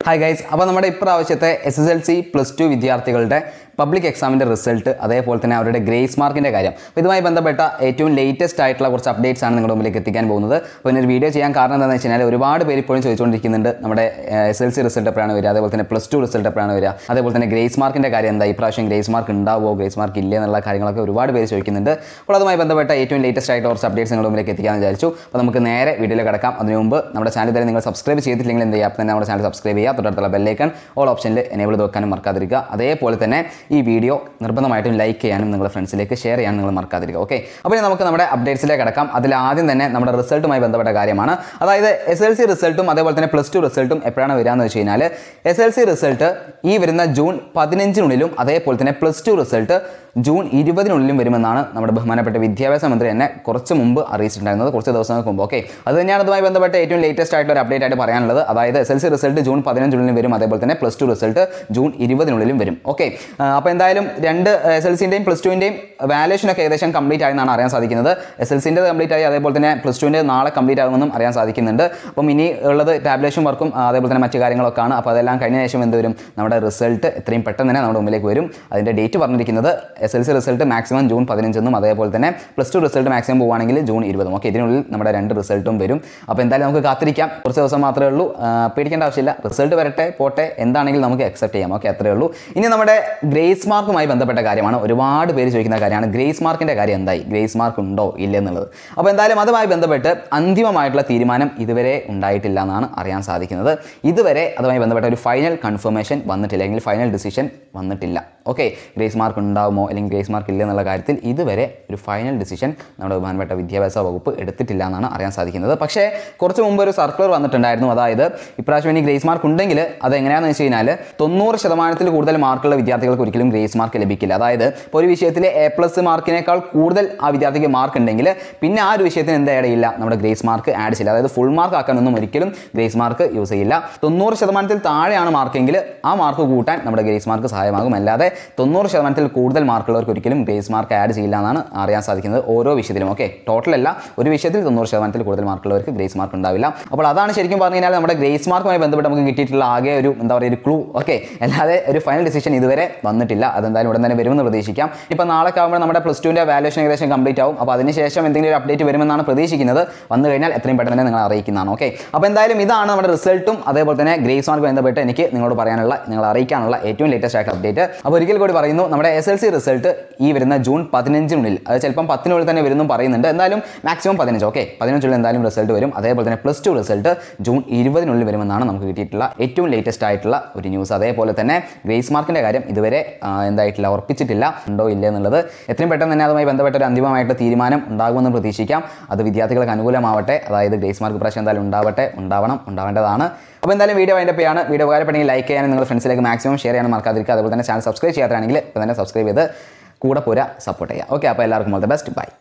Hi guys, അപ്പോൾ നമ്മുടെ ഇപ്രാവശ്യത്തെ SSLC +2 വിദ്യാർത്ഥികളുടെ പബ്ലിക് എക്സാമിന്റെ റിസൾട്ട് അതേപോലെ തന്നെ അവരുടെ ഗ്രേസ് മാർക്കിന്റെ കാര്യം. അപ്പോൾ ഇതുമായി ബന്ധപ്പെട്ട ഏറ്റവും ലേറ്റസ്റ്റ് ആയിട്ടുള്ള കുറച്ച് അപ്ഡേറ്റ്സ് ആണ് നിങ്ങളുടെ മുമ്പിലേക്ക് എത്തിക്കാൻ പോകുന്നത്. അപ്പോൾ ഈ വീഡിയോ ചെയ്യാൻ കാരണം എന്താണെന്ന് വെച്ചാൽ ഒരുപാട് പേര് ഇപ്പോഴും ചോദിച്ചുകൊണ്ടിരിക്കുന്നുണ്ട് നമ്മുടെ SSLC റിസൾട്ട് എപ്പോഴാണ് വരിക, അതേപോലെ തന്നെ +2 റിസൾട്ട് എപ്പോഴാണ് വരിക, അതേപോലെ തന്നെ ഗ്രേസ് മാർക്കിന്റെ കാര്യം എന്താ, ഇപ്രാവശ്യം ഗ്രേസ് മാർക്ക് ഉണ്ടാവുമോ, ഗ്രേസ് മാർക്ക് ഇല്ലേ എന്നുള്ള കാര്യങ്ങളൊക്കെ ഒരുപാട് പേര് ചോദിക്കുന്നുണ്ട്. അപ്പോൾ അതുമായി ബന്ധപ്പെട്ട ഏറ്റവും ലേറ്റസ്റ്റ് ആയിട്ട് കുറച്ച് അപ്ഡേറ്റ്സ് നിങ്ങളുടെ മുമ്പിലേക്ക് എത്തിക്കാമെന്ന് വിചാരിച്ചു. അപ്പോൾ നമുക്ക് നേരെ വീഡിയോയിലേക്ക് കടക്കാം. അതിനു മുമ്പ് നമ്മുടെ ചാനൽ തന്നെ നിങ്ങൾ സബ്സ്ക്രൈബ് ചെയ്തിട്ടില്ലെങ്കിൽ എന്ത് ചെയ്യുക, അപ്പോൾ തന്നെ നമ്മുടെ ചാനൽ സബ്സ്ക്രൈബ് ചെയ്യുക, തൊട്ടടുത്തുള്ള ബെല്ലൈക്കൺ ഓൾ ഓപ്ഷനിൽ എനേബിൾ ചെയ്ത് വെക്കാനും മറക്കാതിരിക്കുക. അതേപോലെ തന്നെ ഈ വീഡിയോ നിർബന്ധമായിട്ടും ലൈക്ക് ചെയ്യാനും നിങ്ങളുടെ ഫ്രണ്ട്സിലേക്ക് ഷെയർ ചെയ്യാനും നിങ്ങൾ മറക്കാതിരിക്കുക. ഓക്കെ, അപ്പോൾ നമുക്ക് നമ്മുടെ അപ്ഡേറ്റ്സിലേക്ക് കടക്കാം. അതിൽ ആദ്യം തന്നെ നമ്മുടെ റിസൾട്ടുമായി ബന്ധപ്പെട്ട കാര്യമാണ്. അതായത് SSLC റിസൾട്ടും അതേപോലെ തന്നെ +2 റിസൾട്ടും എപ്പോഴാണ് വരികയെന്ന് വെച്ച് കഴിഞ്ഞാൽ SSLC റിസൾട്ട് ഈ വരുന്ന ജൂൺ 15-നുള്ളിലും അതേപോലെ തന്നെ +2 റിസൾട്ട് ജൂൺ 20-നുള്ളിലും വരുമെന്നാണ് നമ്മുടെ ബഹുമാനപ്പെട്ട വിദ്യാഭ്യാസ മന്ത്രി എന്നെ കുറച്ച് മുമ്പ് അറിയിച്ചിട്ടുണ്ടായിരുന്നത്, കുറച്ച് ദിവസങ്ങൾക്ക് മുമ്പ്. ഓക്കെ, അത് തന്നെയാണ് അതുമായി ബന്ധപ്പെട്ട ഏറ്റവും ലേറ്റസ്റ്റ് ആയിട്ടുള്ള ഒരു അപ്ഡേറ്റ് ആയിട്ട് പറയാനുള്ളത്. അതായത് SSLC റിസൾട്ട് ജൂൺ 15-നുള്ളിലും വരും, അതേപോലെ തന്നെ +2 റിസൾട്ട് ജൂൺ 20-നുള്ളിലും വരും. ഓക്കെ, അപ്പോൾ എന്തായാലും രണ്ട് SSLCൻ്റെയും +2ൻ്റെയും വാല്യൂഷനൊക്കെ ഏകദേശം കംപ്ലീറ്റ് ആയെന്നാണ് അറിയാൻ സാധിക്കുന്നത്. SSLCൻ്റെ കംപ്ലീറ്റ് ആയി, അതേപോലെ തന്നെ +2ൻ്റെ നാളെ കംപ്ലീറ്റ് ആകുമെന്നും അറിയാൻ സാധിക്കുന്നുണ്ട്. അപ്പം ഇനി ഉള്ളത് ടാബുലേഷൻ വർക്കും അതേപോലെ തന്നെ മറ്റു കാര്യങ്ങളൊക്കെയാണ്. അപ്പോൾ അതെല്ലാം കഴിഞ്ഞ ശേഷം എന്ത് വരും, നമ്മുടെ റിസൾട്ട് എത്രയും പെട്ടെന്ന് തന്നെ നമ്മുടെ മുമ്പിലേക്ക് വരും. അതിൻ്റെ ഡേറ്റ് പറഞ്ഞിരിക്കുന്നത് SSLC റിസൾട്ട് മാക്സിമം ജൂൺ 15 അതേപോലെ തന്നെ +2 റിസൾട്ട് മാക്സിമം പോവുകയാണെങ്കിൽ ജൂൺ 20. ഓക്കെ, ഇതിനുള്ളിൽ നമ്മുടെ രണ്ട് റിസൾട്ടും വരും. അപ്പോൾ എന്തായാലും നമുക്ക് കാത്തിരിക്കാം, കുറച്ച് ദിവസം മാത്രമേ ഉള്ളൂ, പേടിക്കേണ്ട ആവശ്യമില്ല. റിസൾട്ട് വരട്ടെ പോട്ടെ, എന്താണെങ്കിലും നമുക്ക് അക്സെപ്റ്റ് ചെയ്യാം. ഓക്കെ, അത്രയേ ഉള്ളൂ. ഇനി നമ്മുടെ ഗ്രേസ് മാർക്കുമായി ബന്ധപ്പെട്ട കാര്യമാണ്. ഒരുപാട് പേര് ചോദിക്കുന്ന കാര്യമാണ് ഗ്രേസ് മാർക്കിൻ്റെ കാര്യം എന്തായി, ഗ്രേസ് മാർക്ക് ഉണ്ടോ ഇല്ലെന്നുള്ളത്. അപ്പോൾ എന്തായാലും അതുമായി ബന്ധപ്പെട്ട് അന്തിമമായിട്ടുള്ള തീരുമാനം ഇതുവരെ ഉണ്ടായിട്ടില്ല എന്നാണ് അറിയാൻ സാധിക്കുന്നത്. ഇതുവരെ അതുമായി ബന്ധപ്പെട്ട ഒരു ഫൈനൽ കൺഫർമേഷൻ വന്നിട്ടില്ല, അല്ലെങ്കിൽ ഫൈനൽ ഡിസിഷൻ വന്നിട്ടില്ല. ഓക്കെ, ഗ്രേസ് മാർക്ക് ഉണ്ടാവുമോ അല്ലെങ്കിൽ ഗ്രേസ് മാർക്ക് ഇല്ല എന്നുള്ള കാര്യത്തിൽ ഇതുവരെ ഒരു ഫൈനൽ ഡിസിഷൻ നമ്മുടെ ബഹുമാനപ്പെട്ട വിദ്യാഭ്യാസ വകുപ്പ് എടുത്തിട്ടില്ല എന്നാണ് അറിയാൻ സാധിക്കുന്നത്. പക്ഷേ കുറച്ച് മുമ്പ് ഒരു സർക്കുലർ വന്നിട്ടുണ്ടായിരുന്നു. അതായത് ഇപ്രാവശ്യം ഇനി ഗ്രേസ് മാർക്ക് ഉണ്ടെങ്കിൽ അത് എങ്ങനെയാണെന്ന് വെച്ച് കഴിഞ്ഞാൽ 90% കൂടുതൽ മാർക്കുള്ള വിദ്യാർത്ഥികൾക്ക് ഒരിക്കലും ഗ്രേസ് മാർക്ക് ലഭിക്കില്ല. അതായത് ഇപ്പോൾ ഒരു വിഷയത്തിൽ A+ മാർക്കിനേക്കാൾ കൂടുതൽ ആ വിദ്യാർത്ഥിക്ക് മാർക്ക് ഉണ്ടെങ്കിൽ പിന്നെ ആ ഒരു വിഷയത്തിന് എന്താ ഇടയില്ല, നമ്മുടെ ഗ്രേസ് മാർക്ക് ആഡ് ചെയ്യില്ല. അതായത് ഫുൾ മാർക്ക് ആക്കാനൊന്നും ഒരിക്കലും ഗ്രേസ് മാർക്ക് യൂസ് ചെയ്യില്ല. 90% താഴെയാണ് മാർക്കെങ്കിൽ ആ മാർക്ക് കൂട്ടാൻ നമ്മുടെ ഗ്രേസ് മാർക്ക് സഹായമാകും. അല്ലാതെ 90% കൂടുതൽ മാർക്കുള്ളവർക്ക് ഒരിക്കലും ഗ്രേസ് മാർക്ക് ആഡ് ചെയ്യില്ല എന്നാണ് അറിയാൻ സാധിക്കുന്നത് ഓരോ വിഷയത്തിലും. ഓക്കെ, ടോട്ടൽ അല്ല, ഒരു വിഷയത്തിൽ 90% കൂടുതൽ മാർക്കുള്ളവർക്ക് ഗ്രേസ് മാർക്ക് ഉണ്ടാവില്ല. അപ്പോൾ അതാണ് ശരിക്കും പറഞ്ഞു കഴിഞ്ഞാൽ നമ്മുടെ ഗ്രേസ് മാർക്കുമായി ബന്ധപ്പെട്ട് നമുക്ക് കിട്ടിയിട്ടുള്ള ആകെ ഒരു എന്താ പറയുക, ഒരു ക്ലൂ. ഓക്കെ, അല്ലാതെ ഒരു ഫൈനൽ ഡിസിഷൻ ഇതുവരെ വന്നിട്ടില്ല. അതെന്തായാലും ഉടൻ തന്നെ വരുമെന്ന് പ്രതീക്ഷിക്കാം. ഇപ്പോൾ നാളെ ആകുമ്പോൾ നമ്മുടെ +2ൻ്റെ വാല്യൂഷൻ ഏകദേശം കംപ്ലീറ്റ് ആവും. അപ്പോൾ അതിനുശേഷം എന്തെങ്കിലും ഒരു അപ്ഡേറ്റ് വരുമെന്നാണ് പ്രതീക്ഷിക്കുന്നത്. വന്നു കഴിഞ്ഞാൽ എത്രയും പെട്ടെന്ന് തന്നെ നിങ്ങൾ അറിയിക്കുന്നതാണ്. ഓക്കെ, അപ്പോൾ എന്തായാലും ഇതാണ് നമ്മുടെ റിസൾട്ടും അതേപോലെ തന്നെ ഗ്രേസ് മാർക്ക് ബന്ധപ്പെട്ട് എനിക്ക് നിങ്ങളോട് പറയാനുള്ള, നിങ്ങൾ അറിയിക്കാനുള്ള ഏറ്റവും ലേറ്റസ്റ്റ് ആയിട്ട് അപ്ഡേറ്റ്. അപ്പോൾ ഒരിക്കൽ കൂടി പറയുന്നു, നമ്മുടെ SSLC റിസൾട്ട് ഈ വരുന്ന ജൂൺ 15-നുള്ളിൽ, അത് ചിലപ്പം 10-നുള്ളിൽ തന്നെ വരുന്നു പറയുന്നുണ്ട്. എന്തായാലും മാക്സിമം 15. ഓക്കെ, 15-നുള്ളിൽ എന്തായാലും റിസൾട്ട് വരും. അതേപോലെ തന്നെ +2 റിസൾട്ട് ജൂൺ 20-നുള്ളിൽ വരുമെന്നാണ് നമുക്ക് കിട്ടിയിട്ടുള്ള ഏറ്റവും ലേറ്റസ്റ്റ് ആയിട്ടുള്ള ഒരു ന്യൂസ്. അതേപോലെ തന്നെ ഗ്രേസ് മാർക്കിൻ്റെ കാര്യം ഇതുവരെ എന്തായിട്ടില്ല, ഉറപ്പിച്ചിട്ടില്ല, ഉണ്ടോ ഇല്ല എന്നുള്ളത്. എത്രയും പെട്ടെന്ന് തന്നെ അതുമായി ബന്ധപ്പെട്ട ഒരു അന്തിമമായിട്ട് തീരുമാനം ഉണ്ടാകുമെന്ന് പ്രതീക്ഷിക്കാം. അത് വിദ്യാർത്ഥികൾക്ക് അനുകൂലമാവട്ടെ. അതായത് ഗ്രേസ് മാർക്ക് പ്രാവശ്യം എന്തായാലും ഉണ്ടാവേണ്ടതാണ്. അപ്പോൾ എന്തായാലും വീഡിയോ വൈൻഡപ്പ് ചെയ്യാണ്. വീഡിയോ ഉപകാരപ്പെടുമെങ്കിൽ ലൈക്ക് ചെയ്യാനും നിങ്ങളുടെ ഫ്രണ്ട്സിലേക്ക് മാക്സിമം ഷെയർ ചെയ്യാനും മറക്കാതിരിക്കുക. അതുപോലെ തന്നെ ചാനൽ സബ്സ്ക്രൈബ് ചെയ്യാത്തതാണെങ്കിൽ ഇപ്പോൾ തന്നെ സബ്സ്ക്രൈബ് ചെയ്ത് കൂടെ പോരാ സപ്പോർട്ട് ചെയ്യുക. ഓക്കെ, അപ്പോൾ എല്ലാവർക്കും ഓൾ ദ ബെസ്റ്റ്, ബൈ.